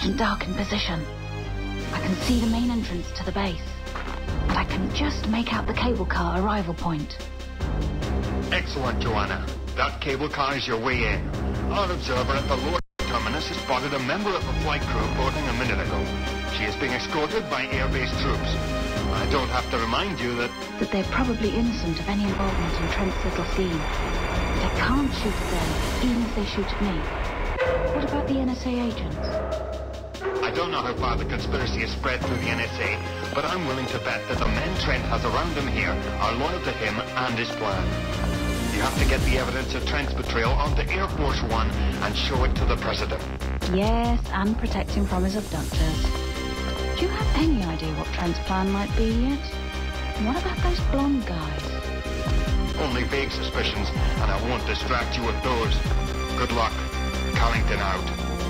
and darkened position. I can see the main entrance to the base, and I can just make out the cable car arrival point. Excellent, Joanna. That cable car is your way in. Our observer at the lower terminus has spotted a member of the flight crew boarding a minute ago. She is being escorted by airbase troops. I don't have to remind you that they're probably innocent of any involvement in Trent's little scheme. They can't shoot at them, even if they shoot at me. What about the NSA agents? I don't know how far the conspiracy is spread through the NSA, but I'm willing to bet that the men Trent has around him here are loyal to him and his plan. You have to get the evidence of Trent's betrayal onto Air Force One and show it to the President. Yes, and protect him from his abductors. Do you have any idea what Trent's plan might be yet? What about those blonde guys? Only vague suspicions, and I won't distract you with those. Good luck. Carrington out.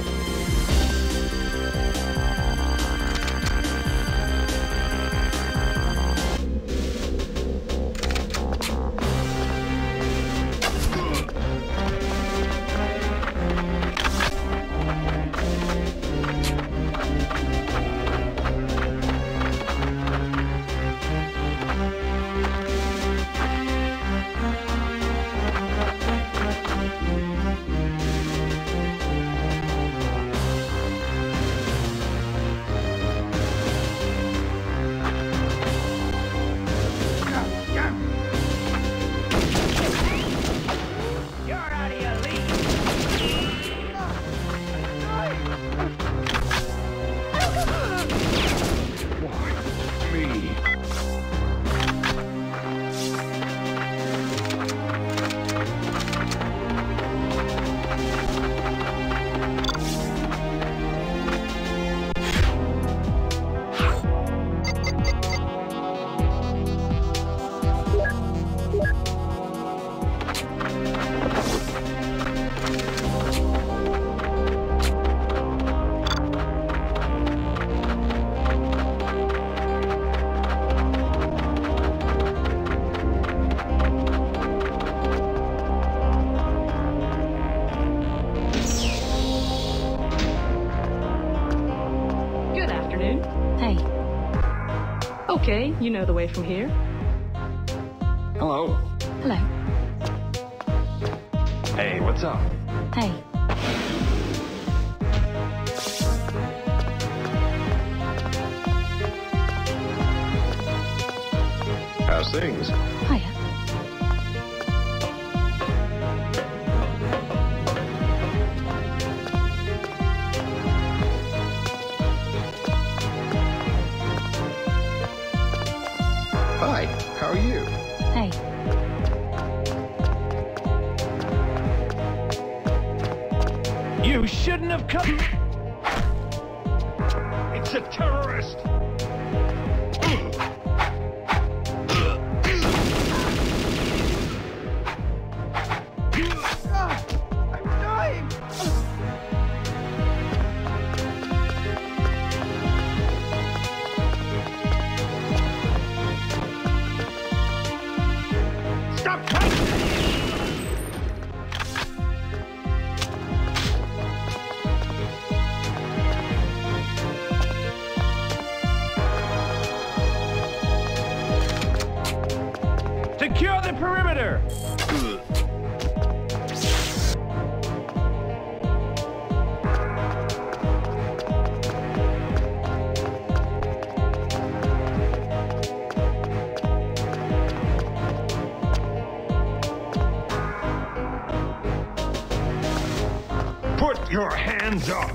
Okay, you know the way from here. Hello. Hello. Hey, what's up? Hey. How's things? Hiya. Hi, how are you? Hey. You shouldn't have come. It's a terrorist! I'm dying. Stop fighting! Secure the perimeter. Put your hands up!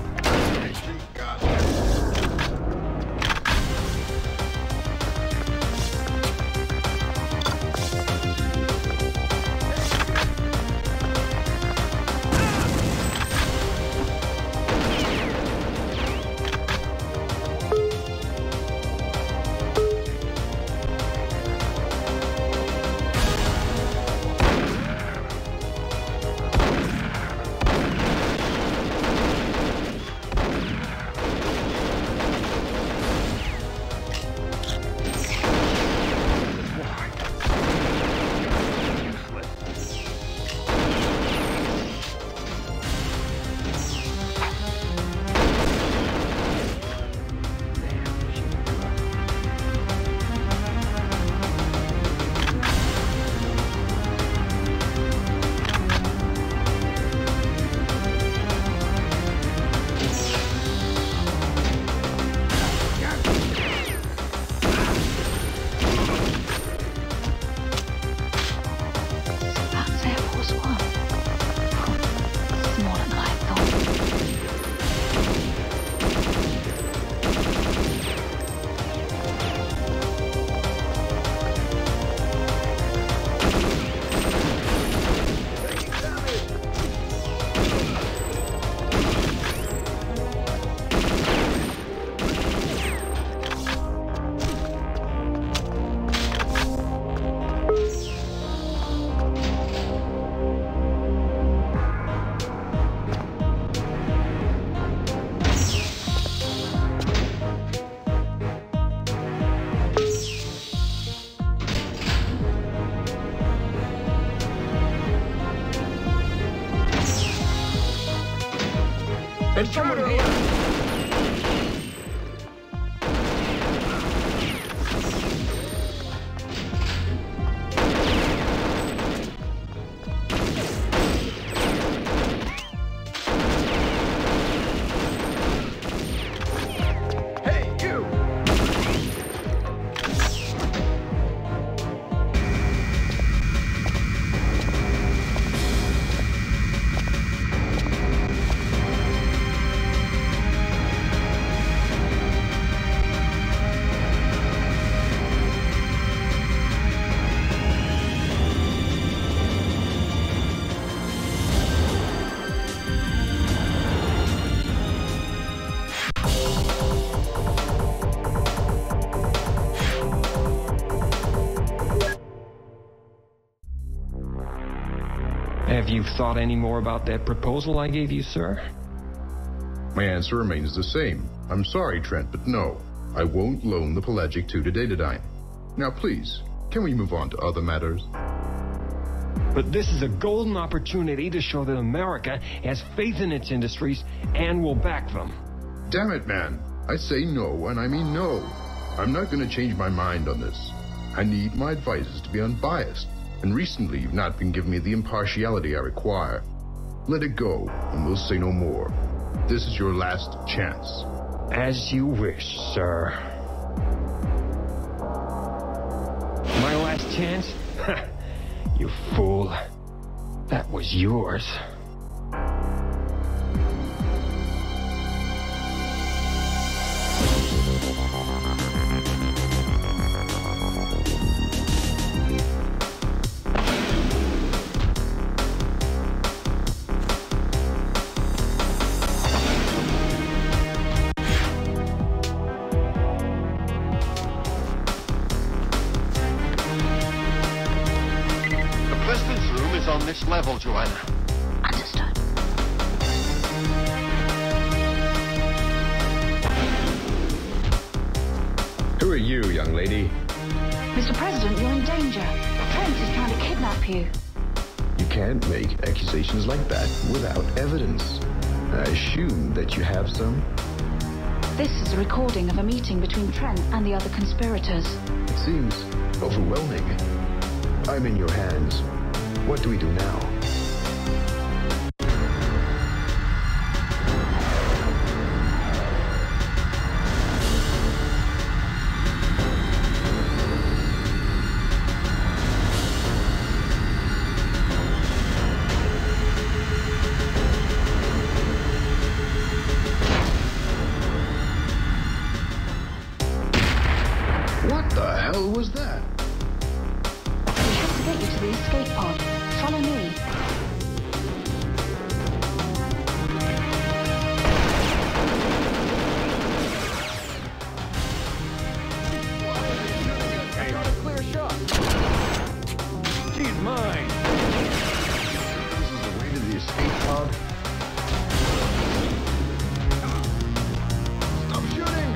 Have you thought any more about that proposal I gave you, sir? My answer remains the same. I'm sorry, Trent, but no. I won't loan the Pelagic 2 to Datadyne. Now, please, can we move on to other matters? But this is a golden opportunity to show that America has faith in its industries and will back them. Damn it, man. I say no, and I mean no. I'm not going to change my mind on this. I need my advisors to be unbiased, and recently you've not been giving me the impartiality I require. Let it go, and we'll say no more. This is your last chance. As you wish, sir. My last chance? You fool. That was yours. On this level, Joanna. Understood. Who are you, young lady? Mr. President, you're in danger. Trent is trying to kidnap you. You can't make accusations like that without evidence. I assume that you have some. This is a recording of a meeting between Trent and the other conspirators. It seems overwhelming. I'm in your hands. What do we do now? What the hell was that? We have to get you to the escape pod. Follow me. I got a clear shot. She's mine. This is the way to the escape pod? Stop shooting!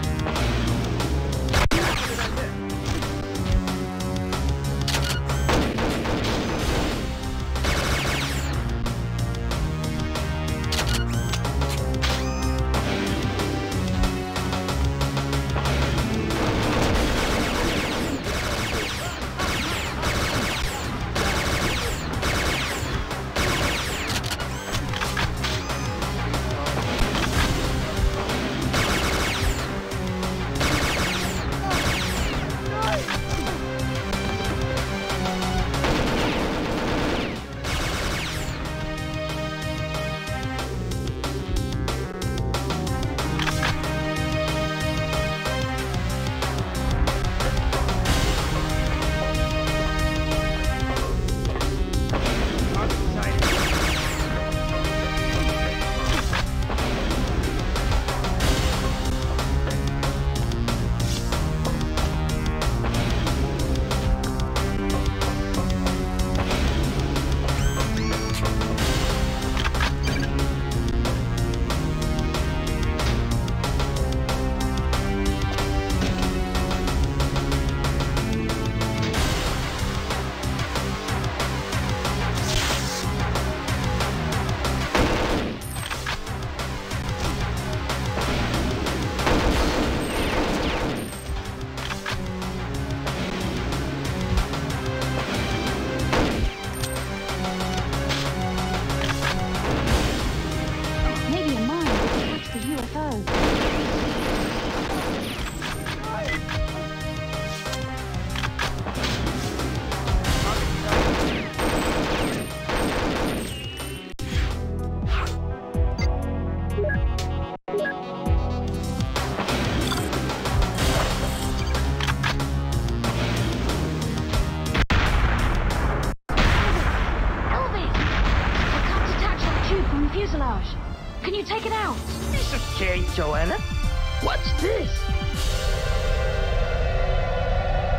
Can you take it out? It's okay, Joanna. What's this?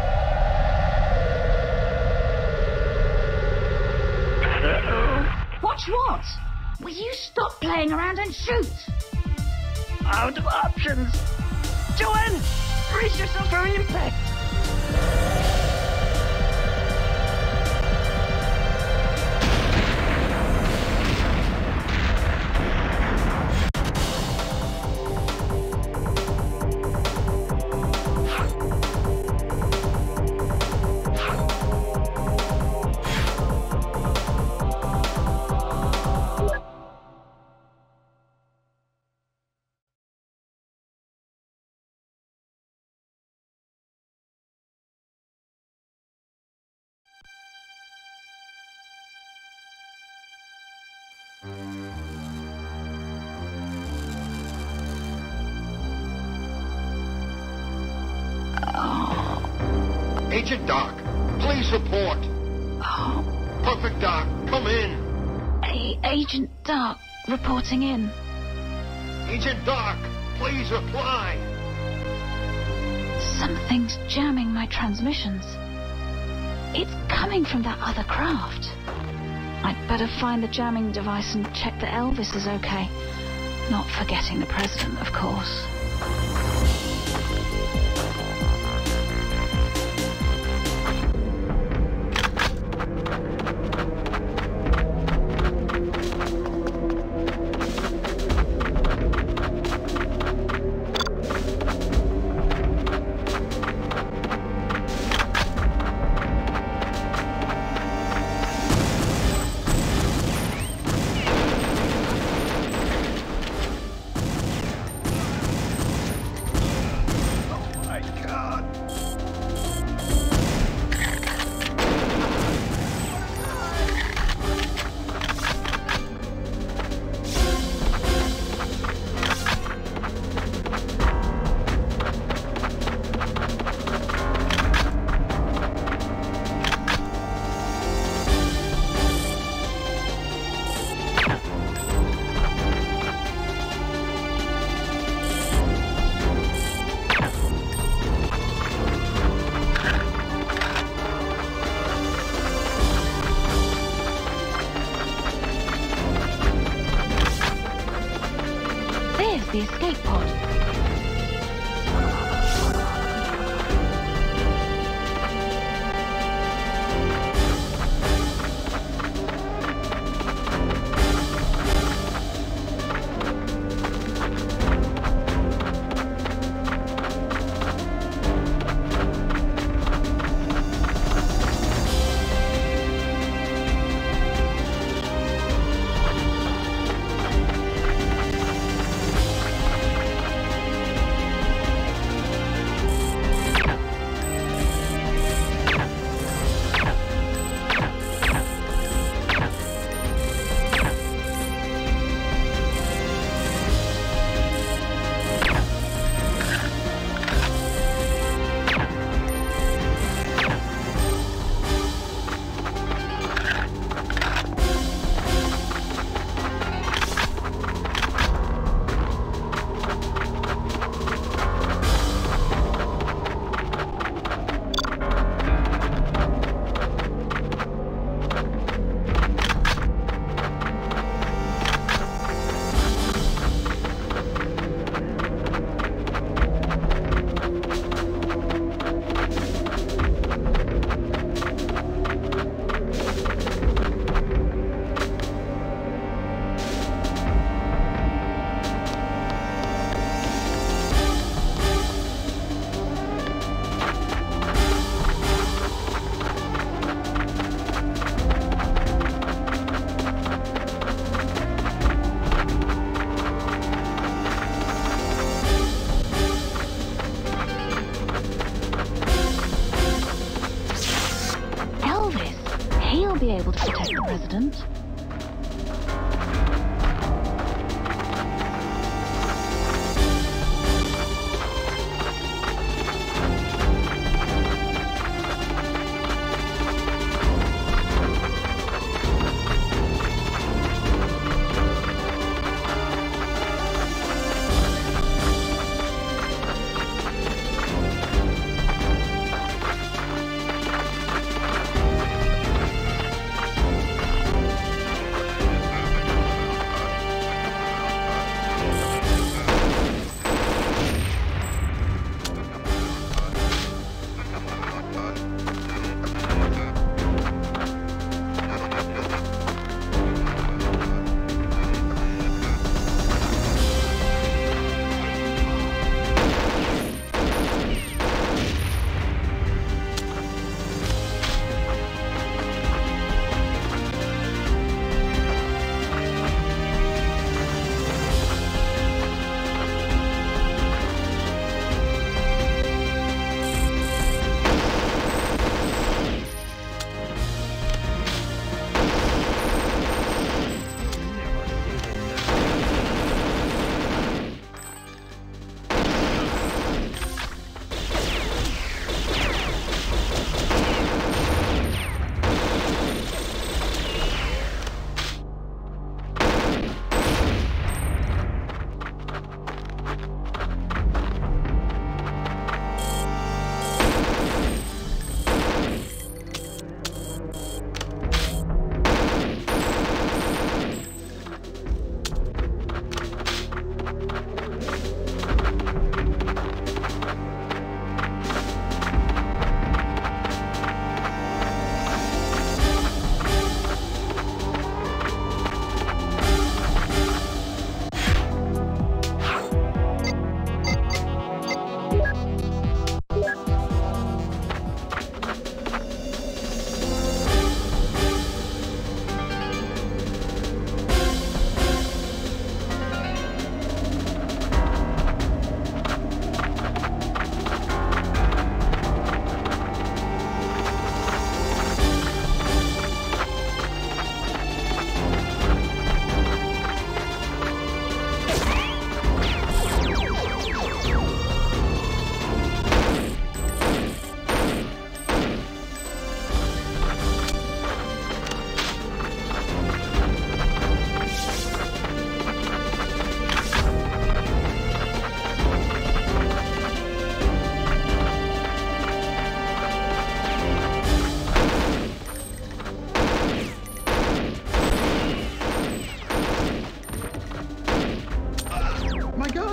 Uh-oh. Watch what? Will you stop playing around and shoot? Out of options. Joanne, brace yourself for impact. Agent Doc, please report. Oh, Perfect Doc, come in. Agent Dark reporting in. Agent Doc, please reply. Something's jamming my transmissions. It's coming from that other craft. I'd better find the jamming device and check that Elvis is okay. Not forgetting the president, of course. The escape pod. Be able to protect the president.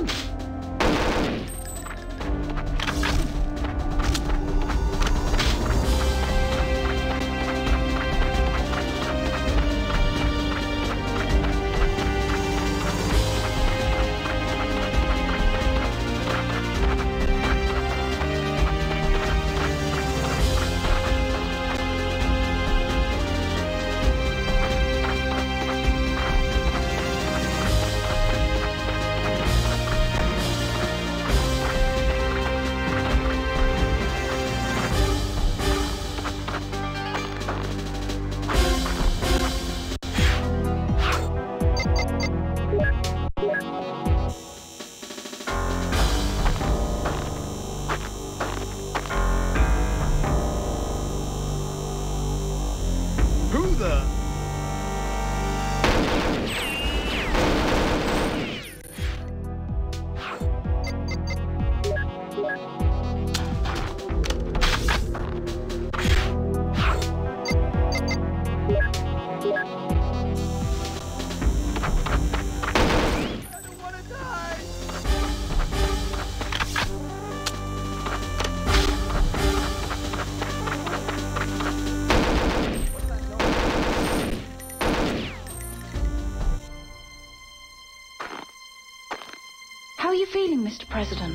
How are you feeling, Mr. President?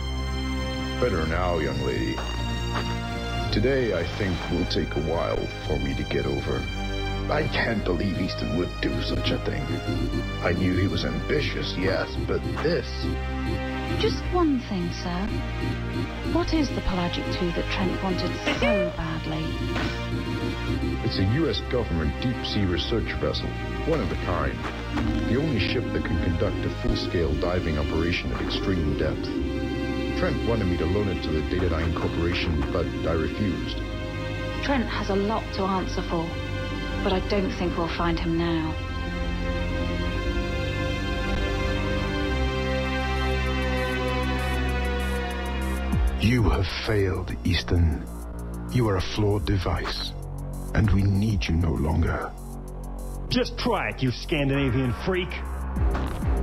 Better now, young lady. Today, I think, will take a while for me to get over. I can't believe Easton would do such a thing. I knew he was ambitious, yes, but this... Just one thing, sir. What is the Pelagic II that Trent wanted so badly? It's a U.S. government deep-sea research vessel, one of a kind. The only ship that can conduct a full-scale diving operation at extreme depth. Trent wanted me to loan it to the Datadyne Corporation, but I refused. Trent has a lot to answer for, but I don't think we'll find him now. You have failed, Easton. You are a flawed device, and we need you no longer. Just try it, you Scandinavian freak.